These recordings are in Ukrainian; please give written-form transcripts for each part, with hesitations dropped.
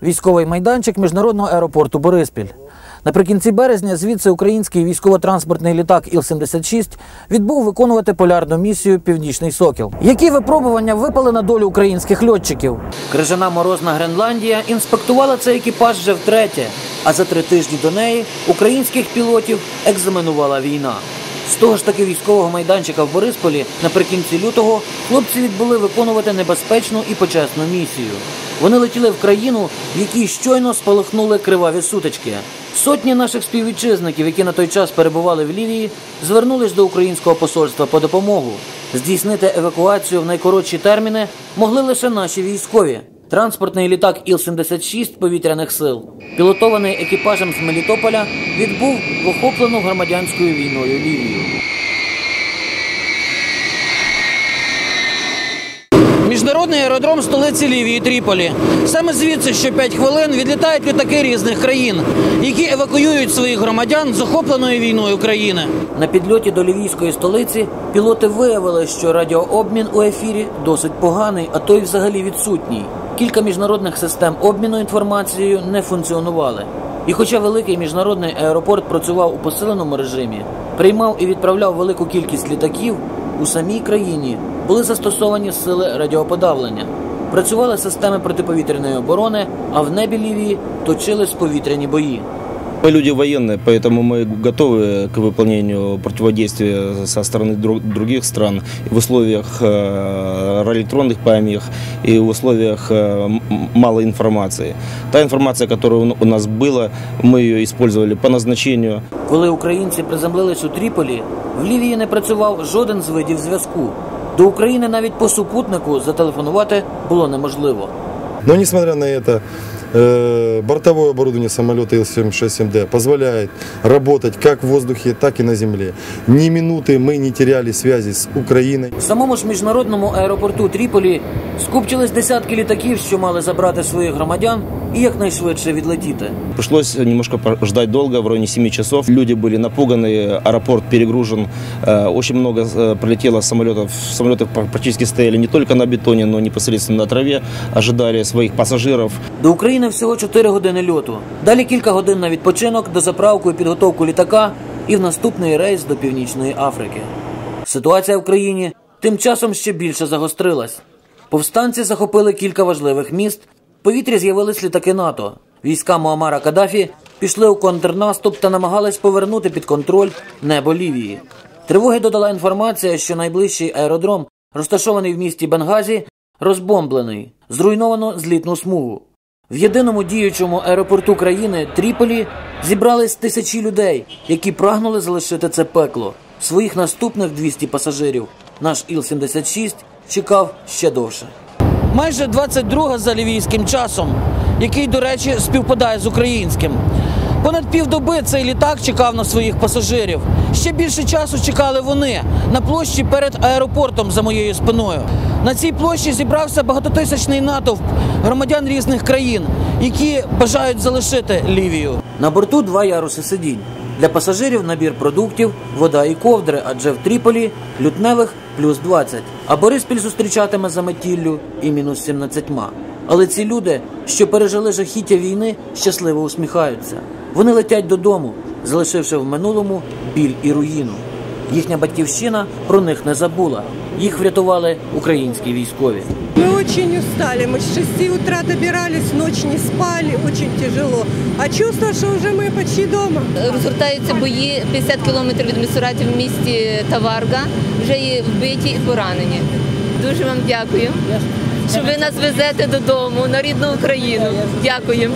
військовий майданчик міжнародного аеропорту Бориспіль. Наприкінці березня звідси український військово-транспортний літак Іл-76 відбув виконувати полярну місію «Північний Сокіл». Які випробування випали на долю українських льотчиків? Крижана морозна Гренландія інспектувала цей екіпаж вже втретє, а за 3 тижні до неї українських пілотів екзаменувала війна. З того ж таки військового майданчика в Борисполі наприкінці лютого хлопці відбули виконувати небезпечну і почесну місію. Вони летіли в країну, в якій щойно спалахнули криваві сутички. Сотні наших співвітчизників, які на той час перебували в Лівії, звернулись до українського посольства по допомогу. Здійснити евакуацію в найкоротші терміни могли лише наші військові. Транспортний літак Іл-76 повітряних сил, пілотований екіпажем з Мелітополя, відбув в охоплену громадянською війною Лівію. Міжнародний аеродром столиці Лівії – Тріполі. Саме звідси що 5 хвилин відлітають літаки різних країн, які евакуюють своїх громадян з охопленої війною країни. На підльоті до лівійської столиці пілоти виявили, що радіообмін у ефірі досить поганий, а то й взагалі відсутній. Кілька міжнародних систем обміну інформацією не функціонували. І хоча великий міжнародний аеропорт працював у посиленому режимі, приймав і відправляв велику кількість літаків, у самій країні були застосовані сили радіоподавлення. Працювали системи протиповітряної оборони, а в небі Лівії точились повітряні бої. Мы люди военные, поэтому мы готовы к выполнению противодействия со стороны других стран в условиях радиоэлектронных помех и в условиях малой информации. Та информация, которая у нас была, мы ее использовали по назначению. Коли українці приземлились у Тріполі, в Лівії не працював жоден з видів зв'язку. До України навіть по супутнику зателефонувати було неможливо. Но несмотря на это, бортовое оборудование самолета Ил-76МД позволяет работать как в воздухе, так и на земле. Ни минуты мы не теряли связи с Украиной. В самому ж міжнародному аеропорту Тріполі скупчились десятки літаків, що мали забрати своїх громадян и якнайшвидше відлетіти. Пришлось немножко ждать долго, в районе 7 часов. Люди были напуганы, аэропорт перегружен. Очень много прилетело самолетов. Самолеты практически стояли не только на бетоне, но непосредственно на траве, ожидали своих пассажиров. До України всього 4 години льоту. Далі кілька годин на відпочинок, дозаправку і підготовку літака і в наступний рейс до Північної Африки. Ситуація в країні тим часом ще більше загострилась. Повстанці захопили кілька важливих міст, в повітрі з'явились літаки НАТО. Війська Муаммара Каддафі пішли у контрнаступ та намагались повернути під контроль небо Лівії. Тривоги додала інформація, що найближчий аеродром, розташований в місті Бенгазі, розбомблений, зруйновано злітну смугу. В єдиному діючому аеропорту країни Тріполі зібрались тисячі людей, які прагнули залишити це пекло. Своїх наступних 200 пасажирів наш Іл-76 чекав ще довше. Майже 22 за лівійським часом, який, до речі, співпадає з українським. Понад півдоби цей літак чекав на своїх пасажирів. Ще більше часу чекали вони на площі перед аеропортом за моєю спиною. На цій площі зібрався багатотисячний натовп громадян різних країн, які бажають залишити Лівію. На борту 2 яруси сидінь. Для пасажирів набір продуктів, вода і ковдри, адже в Тріполі лютневих плюс 20, а Бориспіль зустрічатиме за метіллю і мінус 17. Але ці люди, що пережили жахіття війни, щасливо усміхаються. Вони летять додому, залишивши в минулому біль і руїну. Їхня батьківщина про них не забула. Їх врятували українські військові. Ми дуже устали. Ми з 6 утра добирались, ночі не спали, дуже тяжело. А чувство, що вже ми почти вдома. Розгортаються бої 50 кілометрів від Місураті в місті Таварга. Вже є вбиті і поранені. Дуже вам дякую, що ви нас везете додому, на рідну Україну. Дякуємо.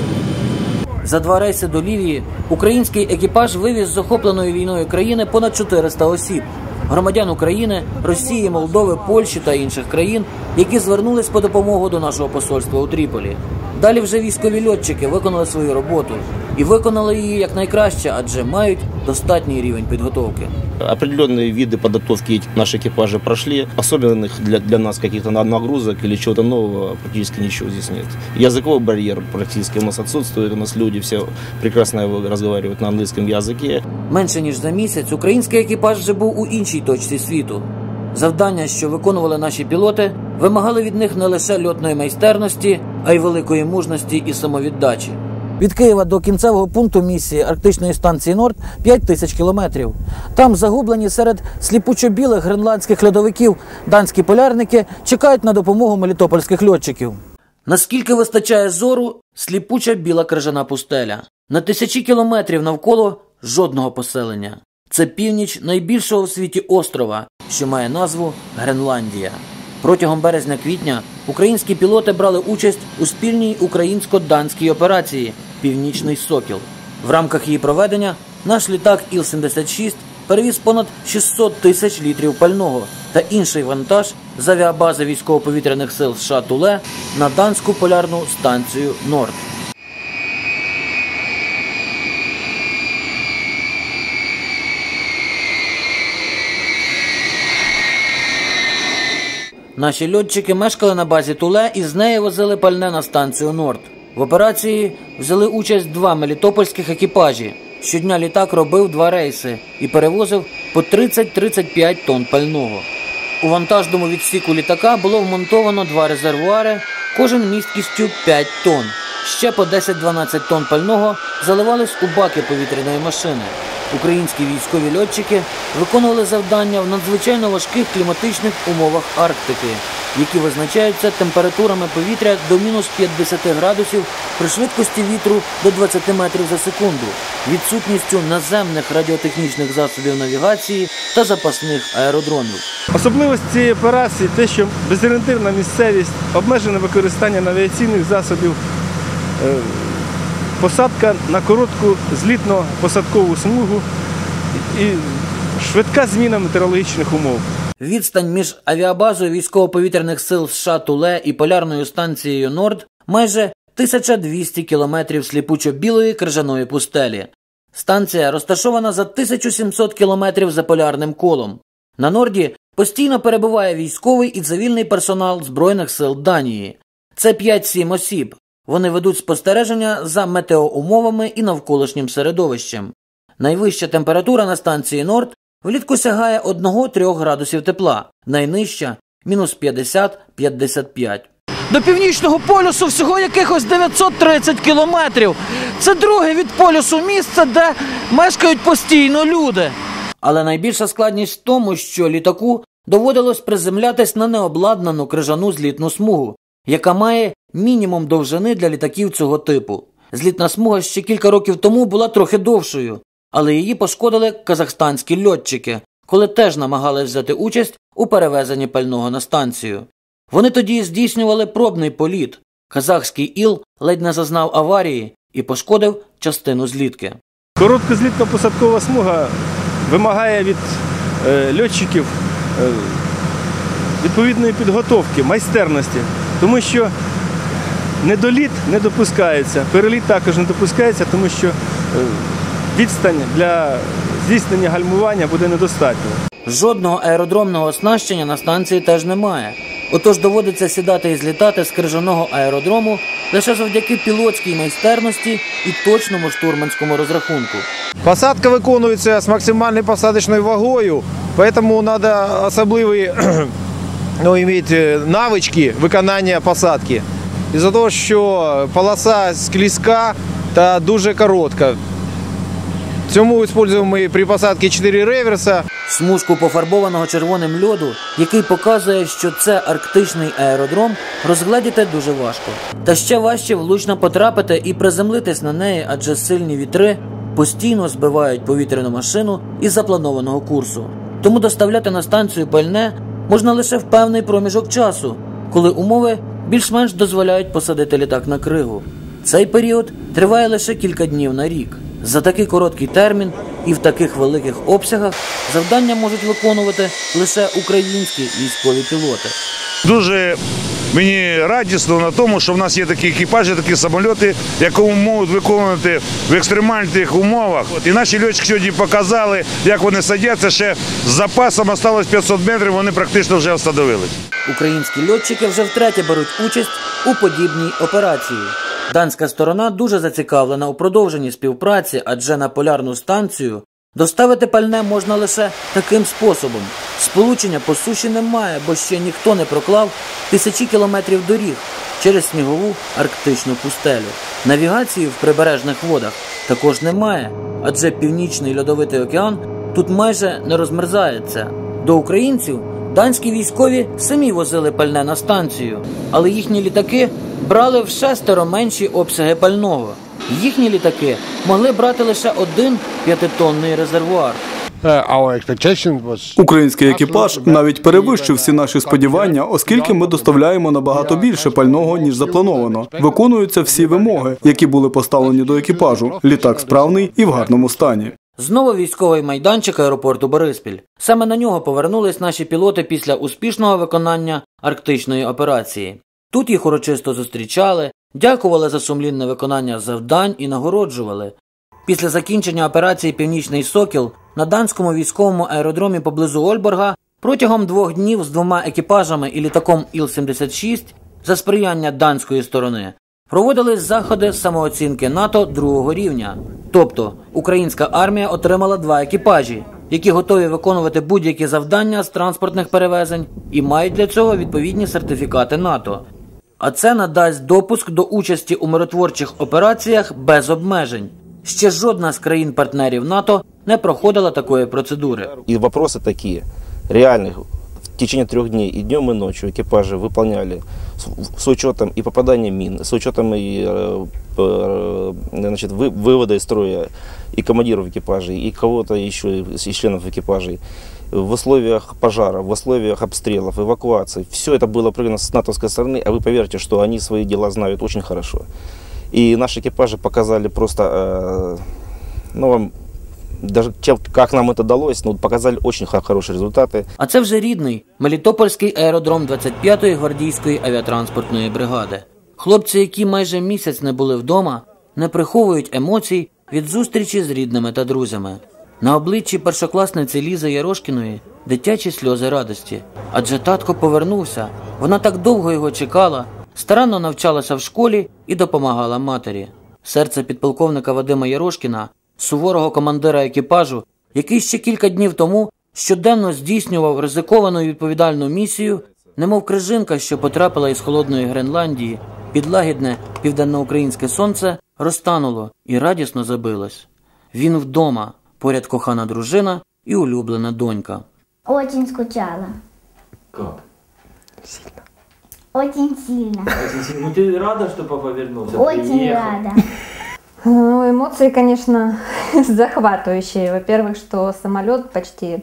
За 2 рейси до Лівії український екіпаж вивіз з охопленої війною країни понад 400 осіб. Громадян України, Росії, Молдови, Польщі та інших країн, які звернулись по допомогу до нашого посольства у Тріполі. Далі вже військові льотчики виконали свою роботу. І виконали її якнайкраще, адже мають достатній рівень підготовки. Определенные виды подготовки наши экипажи прошли. Особенных для нас каких-то нагрузок или чего-то нового практически ничего здесь нет. Языковой барьер практически у нас отсутствует. У нас люди все прекрасно разговаривают на английском языке. Менше ніж за місяць український екіпаж вже був у іншій точці світу. Завдання, що виконували наші пілоти, вимагали від них не лише льотної майстерності, а й великої мужності і самовіддачі. Від Києва до кінцевого пункту місії арктичної станції «Норд» 5000 кілометрів. Там, загублені серед сліпучо-білих гренландських льодовиків, данські полярники чекають на допомогу мелітопольських льотчиків. Наскільки вистачає зору, сліпуча біла крижана пустеля. На тисячі кілометрів навколо жодного поселення. Це північ найбільшого в світі острова, що має назву Гренландія. Протягом березня-квітня українські пілоти брали участь у спільній українсько-данській операції «Північний Сокіл». В рамках її проведення наш літак Іл-76 перевіз понад 600 тисяч літрів пального та інший вантаж з авіабази військово-повітряних сил США Туле на данську полярну станцію «Норд». Наші льотчики мешкали на базі Туле і з неї возили пальне на станцію «Норд». В операції взяли участь 2 мелітопольських екіпажі. Щодня літак робив 2 рейси і перевозив по 30-35 тонн пального. У вантажному відсіку літака було вмонтовано 2 резервуари, кожен місткістю 5 тонн. Ще по 10-12 тонн пального заливались у баки повітряної машини. Українські військові льотчики виконували завдання в надзвичайно важких кліматичних умовах Арктики, які визначаються температурами повітря до мінус 50 градусів при швидкості вітру до 20 метрів за секунду, відсутністю наземних радіотехнічних засобів навігації та запасних аеродромів. Особливість цієї операції – те, що безорієнтирна місцевість, обмежене використання навігаційних засобів, посадка на коротку злітно-посадкову смугу і швидка зміна метеорологічних умов. Відстань між авіабазою військово-повітряних сил США Туле і полярною станцією «Норд» майже 1200 кілометрів сліпучо-білої крижаної пустелі. Станція розташована за 1700 кілометрів за полярним колом. На «Норді» постійно перебуває військовий і цивільний персонал Збройних сил Данії. Це 5-7 осіб. Вони ведуть спостереження за метеоумовами і навколишнім середовищем. Найвища температура на станції «Норд» влітку сягає 1-3 градусів тепла, найнижча – мінус 50-55. До північного полюсу всього якихось 930 кілометрів. Це друге від полюсу місце, де мешкають постійно люди. Але найбільша складність в тому, що літаку доводилось приземлятись на необладнану крижану злітну смугу, яка має мінімум довжини для літаків цього типу. Злітна смуга ще кілька років тому була трохи довшою, але її пошкодили казахстанські льотчики, коли теж намагались взяти участь у перевезенні пального на станцію. Вони тоді здійснювали пробний політ. Казахський Іл ледь не зазнав аварії і пошкодив частину злітки. Коротка злітно-посадкова смуга вимагає від льотчиків відповідної підготовки, майстерності, тому що недоліт не допускається, переліт також не допускається, тому що відстань для здійснення гальмування буде недостатньо. Жодного аеродромного оснащення на станції теж немає. Отож доводиться сідати і злітати з крижаного аеродрому лише завдяки пілотській майстерності і точному штурманському розрахунку. Посадка виконується з максимальною посадочною вагою, тому треба особливі мати навички виконання посадки. Із-за того, що полоса слизька та дуже коротка. Цьому використовуємо при посадці 4 реверса. Смужку пофарбованого червоним льоду, який показує, що це арктичний аеродром, розгледіти дуже важко. Та ще важче влучно потрапити і приземлитись на неї, адже сильні вітри постійно збивають повітряну машину із запланованого курсу. Тому доставляти на станцію пальне можна лише в певний проміжок часу, коли умови більш-менш дозволяють посадити літак на кригу. Цей період триває лише кілька днів на рік. За такий короткий термін і в таких великих обсягах завдання можуть виконувати лише українські військові пілоти. Дуже мені радісно на тому, що в нас є такі екіпажі, такі самоліти, які можуть виконувати в екстремальних умовах. І наші льотчики сьогодні показали, як вони садяться, ще з запасом залишилось 500 метрів, вони практично вже встановились. Українські льотчики вже втретє беруть участь у подібній операції. Данська сторона дуже зацікавлена у продовженні співпраці, адже на полярну станцію Доставити пальне можна лише таким способом. Сполучення по суші немає, бо ще ніхто не проклав тисячі кілометрів доріг через снігову арктичну пустелю. Навігації в прибережних водах також немає, адже Північний льодовитий океан тут майже не розмерзається. До українців данські військові самі возили пальне на станцію, але їхні літаки брали в 6 менші обсяги пального. Їхні літаки могли брати лише 1 5-тонний резервуар. Український екіпаж навіть перевищив всі наші сподівання, оскільки ми доставляємо набагато більше пального, ніж заплановано. Виконуються всі вимоги, які були поставлені до екіпажу. Літак справний і в гарному стані. Знову військовий майданчик аеропорту Бориспіль. Саме на нього повернулись наші пілоти після успішного виконання арктичної операції. Тут їх урочисто зустрічали, дякували за сумлінне виконання завдань і нагороджували. Після закінчення операції «Північний Сокіл» на данському військовому аеродромі поблизу Ольборга протягом 2 днів з 2 екіпажами і літаком Іл-76 за сприяння данської сторони проводились заходи самооцінки НАТО 2-го рівня. Тобто, українська армія отримала 2 екіпажі, які готові виконувати будь-які завдання з транспортних перевезень і мають для цього відповідні сертифікати НАТО. А це надасть допуск до участі у миротворчих операціях без обмежень. Ще жодна з країн-партнерів НАТО не проходила такої процедури. И вопросы такие, реальных. В течение 3 дней и днем, и ночью экипажи выполняли с учетом и попадания мин, с учетом и вывода из строя и командиров экипажей, и кого-то еще из членов экипажей. В условиях пожаров, в условиях обстрелов, эвакуации. Все это было прыгано с натовской стороны, а вы поверьте, что они свои дела знают очень хорошо. И наши экипажи показали просто, даже как нам это далось, показали очень хорошие результаты. А це вже рідний Мелітопольський аеродром 25-ї гвардійської авіатранспортної бригади. Хлопці, які майже місяць не були вдома, не приховують емоцій від зустрічі з рідними та друзями. На обличчі першокласниці Лізи Ярошкіної дитячі сльози радості. Адже татко повернувся, вона так довго його чекала, старанно навчалася в школі і допомагала матері. Серце підполковника Вадима Ярошкіна, суворого командира екіпажу, який ще кілька днів тому щоденно здійснював ризиковану і відповідальну місію, немов крижинка, що потрапила із холодної Гренландії, під лагідне південноукраїнське сонце, розтануло і радісно забилось. Він вдома, поряд кохана дружина і улюблена донька. Очень скучала. Как? Сильно. Очень сильно. Ну ты рада, что папа вернулся? Очень рада. Ну, эмоции, конечно, захватывающие. Во-первых, что самолет почти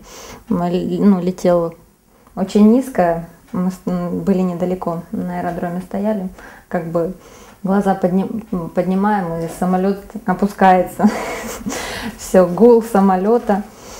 летел очень низко. Мы были недалеко, на аэродроме стояли. Как бы глаза поднимаем, и самолет опускается. Все, гул самолета.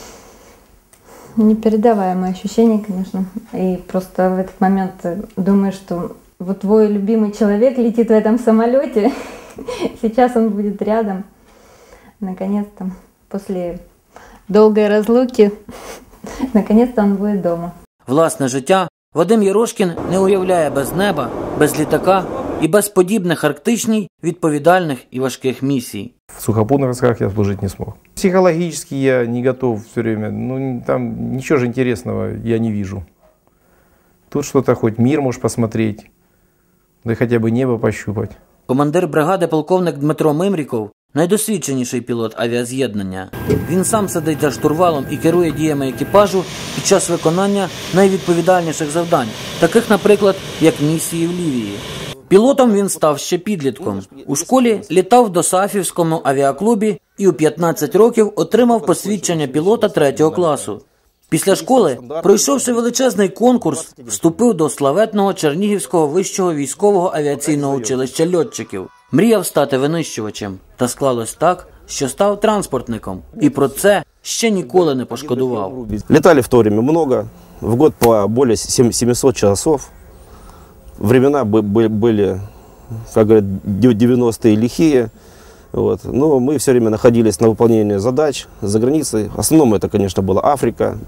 Непередаваемое ощущение, конечно. И просто в этот момент думаешь, что вот твой любимый человек летит в этом самолете. Сейчас он будет рядом. Наконец-то, после долгой разлуки, наконец-то он будет дома. Власне життя Вадим Ярошкін не уявляє без неба, без літака і без подібних арктичній, відповідальних і важких місій. В сухопутных войсках я служить не смог. Психологически я не готов все время. Там ничего же интересного я не вижу. Тут что-то хоть мир можешь посмотреть, да хотя бы небо пощупать. Командир бригади полковник Дмитро Мимріков – найдосвідченіший пілот авіаз'єднання. Він сам сидить за штурвалом і керує діями екіпажу під час виконання найвідповідальніших завдань, таких, наприклад, як місії в Лівії. Пілотом він став ще підлітком. У школі літав в Досаафівському авіаклубі і у 15 років отримав посвідчення пілота 3-го класу. Після школи, пройшовши величезний конкурс, вступив до славетного Чернігівського вищого військового авіаційного училища льотчиків. Мріяв стати винищувачем, та склалось так, що став транспортником. І про це ще ніколи не пошкодував. Летали в то время много, в год по более 700 часов. Времена были, как говорят, 90-е лихие. Вот. Но мы все время находились на выполнении задач за границей. В основном это, конечно, была Африка,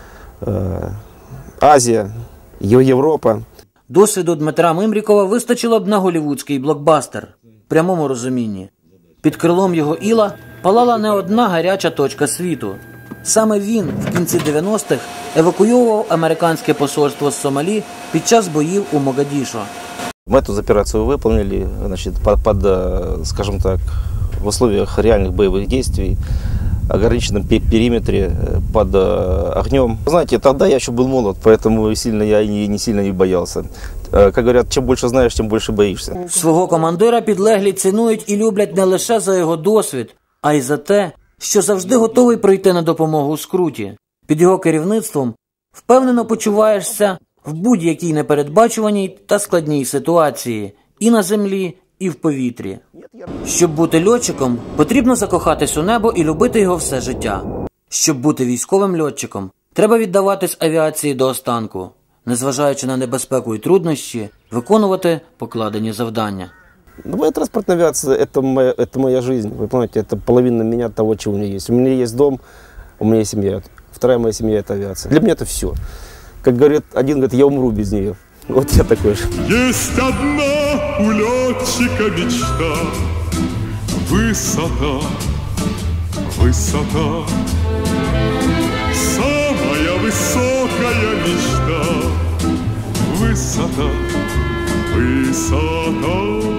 Азия, Европа. Досвіду Дмитра Мимрікова вистачило б на голлівудський блокбастер, в прямому розумінні. Під крилом його Іла палала не одна гаряча точка світу. Саме він в кінці 90-х евакуював американське посольство з Сомалі під час боїв у Могадішо. Мы эту операцию выполнили, значит, под, скажем так, в условиях реальных боевых действий, ограниченном периметре, под огнем. Знаете, тогда я еще был молод, поэтому сильно не боялся. Как говорят, чем больше знаешь, тем больше боишься. Свого командира підлеглі цінують і люблять не лише за його досвід, а й за те, що завжди готовий прийти на допомогу у скруті. Під його керівництвом впевнено почуваєшся в будь-якій непередбачуваній та складній ситуації і на землі, і в повітрі. Щоб бути льотчиком, потрібно закохатись у небо і любити його все життя. Щоб бути військовим льотчиком, треба віддаватись авіації до останку, незважаючи на небезпеку і труднощі, виконувати покладені завдання. Военно-транспортная авиация – это моя жизнь. Вы понимаете, это половина меня того, чего у меня есть. У меня есть дом, у меня есть семья. Вторая моя семья – это авиация. Для меня это все. Как говорит, один говорит, я умру без нее. Вот я такой же. Есть одна у летчика мечта. Высота, высота. Самая высокая мечта. Высота, высота.